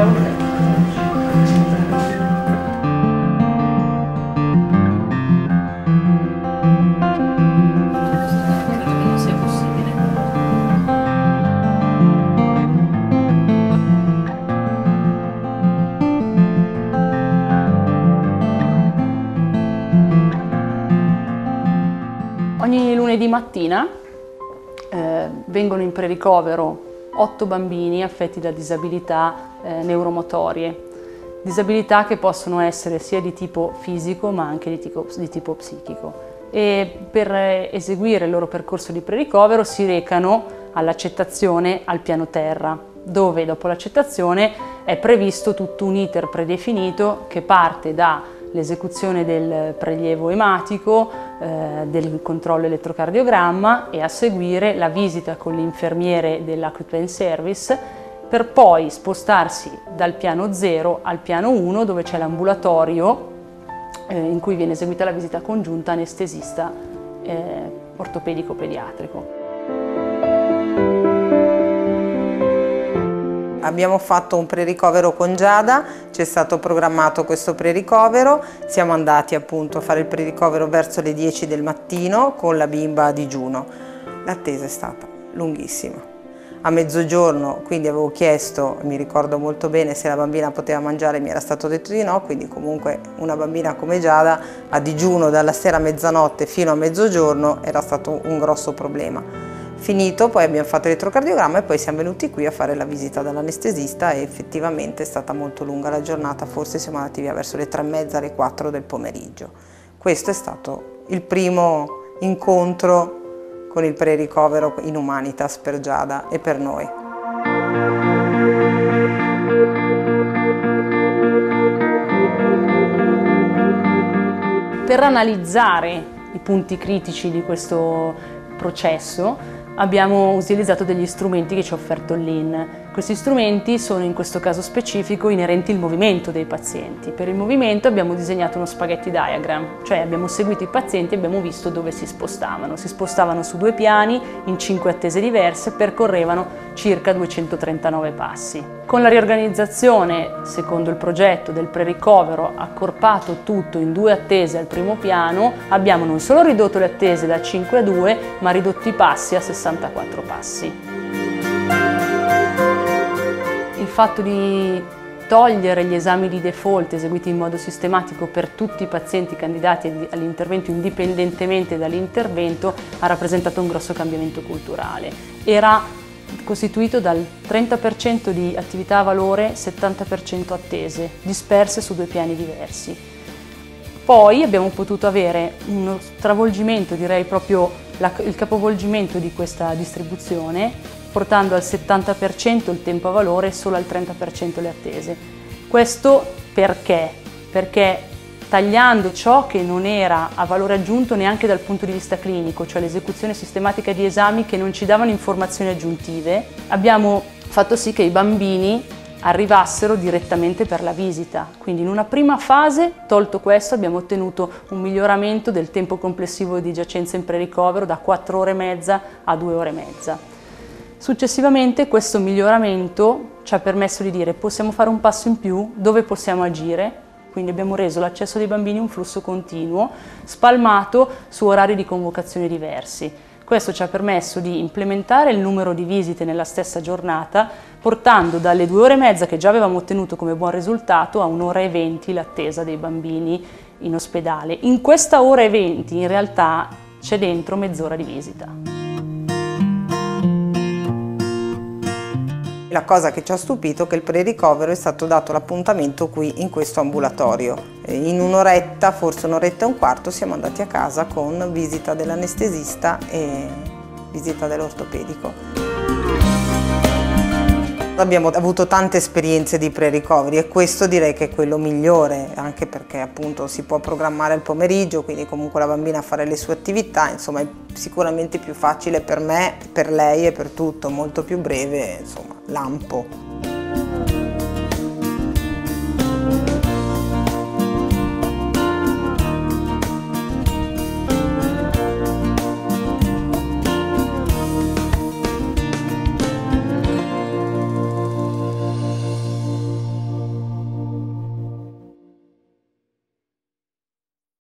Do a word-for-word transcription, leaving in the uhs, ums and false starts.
Ciao. Ogni lunedì mattina eh, vengono in pre-ricovero otto bambini affetti da disabilità eh, neuromotorie, disabilità che possono essere sia di tipo fisico ma anche di tipo, di tipo psichico. E per eseguire il loro percorso di pre-ricovero si recano all'accettazione al piano terra, dove dopo l'accettazione è previsto tutto un iter predefinito che parte da l'esecuzione del prelievo ematico, eh, del controllo elettrocardiogramma e a seguire la visita con l'infermiere dell'Acute Pain Service per poi spostarsi dal piano zero al piano uno dove c'è l'ambulatorio eh, in cui viene eseguita la visita congiunta anestesista eh, ortopedico-pediatrico. Abbiamo fatto un pre-ricovero con Giada, ci è stato programmato questo pre-ricovero, siamo andati appunto a fare il pre-ricovero verso le dieci del mattino con la bimba a digiuno. L'attesa è stata lunghissima. A mezzogiorno quindi avevo chiesto, mi ricordo molto bene, se la bambina poteva mangiare, mi era stato detto di no, quindi comunque una bambina come Giada a digiuno dalla sera a mezzanotte fino a mezzogiorno era stato un grosso problema. Finito, poi abbiamo fatto l'elettrocardiogramma e poi siamo venuti qui a fare la visita dall'anestesista e effettivamente è stata molto lunga la giornata, forse siamo andati via verso le tre e mezza, le quattro del pomeriggio. Questo è stato il primo incontro con il pre-ricovero in Humanitas per Giada e per noi. Per analizzare i punti critici di questo processo abbiamo utilizzato degli strumenti che ci ha offerto l'I N. Questi strumenti sono in questo caso specifico inerenti al movimento dei pazienti. Per il movimento abbiamo disegnato uno spaghetti diagram, cioè abbiamo seguito i pazienti e abbiamo visto dove si spostavano. Si spostavano su due piani, in cinque attese diverse, percorrevano circa duecentotrentanove passi. Con la riorganizzazione, secondo il progetto del pre-ricovero, accorpato tutto in due attese al primo piano, abbiamo non solo ridotto le attese da cinque a due, ma ridotto i passi a sessantaquattro passi. Il fatto di togliere gli esami di default eseguiti in modo sistematico per tutti i pazienti candidati all'intervento indipendentemente dall'intervento ha rappresentato un grosso cambiamento culturale. Era costituito dal trenta per cento di attività a valore, settanta per cento attese, disperse su due piani diversi. Poi abbiamo potuto avere uno stravolgimento, direi proprio la, il capovolgimento di questa distribuzione, portando al settanta per cento il tempo a valore e solo al trenta per cento le attese. Questo perché? Perché tagliando ciò che non era a valore aggiunto neanche dal punto di vista clinico, cioè l'esecuzione sistematica di esami che non ci davano informazioni aggiuntive, abbiamo fatto sì che i bambini arrivassero direttamente per la visita. Quindi in una prima fase, tolto questo, abbiamo ottenuto un miglioramento del tempo complessivo di giacenza in pre-ricovero da quattro ore e mezza a due ore e mezza. Successivamente questo miglioramento ci ha permesso di dire possiamo fare un passo in più, dove possiamo agire, quindi abbiamo reso l'accesso dei bambini un flusso continuo, spalmato su orari di convocazione diversi. Questo ci ha permesso di implementare il numero di visite nella stessa giornata, portando dalle due ore e mezza che già avevamo ottenuto come buon risultato a un'ora e venti l'attesa dei bambini in ospedale. In questa ora e venti in realtà c'è dentro mezz'ora di visita. La cosa che ci ha stupito è che il pre-ricovero è stato dato l'appuntamento qui in questo ambulatorio. In un'oretta, forse un'oretta e un quarto, siamo andati a casa con visita dell'anestesista e visita dell'ortopedico. Abbiamo avuto tante esperienze di pre-ricoveri e questo direi che è quello migliore, anche perché appunto si può programmare il pomeriggio, quindi comunque la bambina fare le sue attività, insomma è sicuramente più facile per me, per lei e per tutto, molto più breve, insomma, lampo.